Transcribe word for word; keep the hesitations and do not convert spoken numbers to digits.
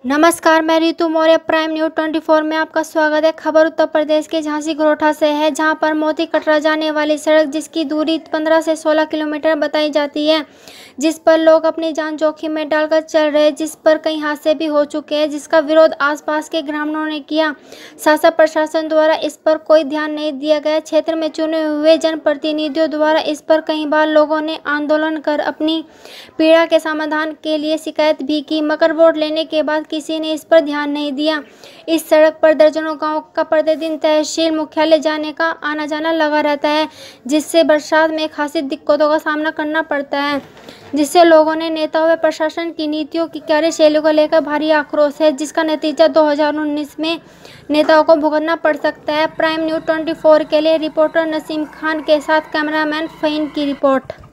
नमस्कार, मैं Ritu Maurya. Prime news चौबीस में आपका स्वागत है। खबर उत्तर प्रदेश के झांसी घरोठा से है, जहां पर मोती कटरा जाने वाली सड़क, जिसकी दूरी पंद्रह से सोलह किलोमीटर बताई जाती है, जिस पर लोग अपनी जान जोखिम में डालकर चल रहे, जिस पर कई हादसे भी हो चुके हैं, जिसका विरोध आसपास के ग्रामीणों ने किया। शासन प्रशासन द्वारा इस पर कोई ध्यान नहीं दिया गया। क्षेत्र में चुने हुए जनप्रतिनिधियों द्वारा इस पर कई बार लोगों ने आंदोलन कर अपनी पीड़ा के समाधान के लिए शिकायत भी की, मगर वोट लेने के बाद किसी ने इस पर ध्यान नहीं दिया। इस सड़क पर दर्जनों गांव का प्रतिदिन तहसील मुख्यालय जाने का आना जाना लगा रहता है, जिससे बरसात में खासी दिक्कतों का सामना करना पड़ता है, जिससे लोगों ने नेताओं व प्रशासन की नीतियों की कार्यशैली को लेकर भारी आक्रोश है, जिसका नतीजा दो हज़ार उन्नीस में नेताओं को भुगतना पड़ सकता है। प्राइम न्यूज़ चौबीस के लिए रिपोर्टर नसीम खान के साथ कैमरामैन फ़हीम की रिपोर्ट।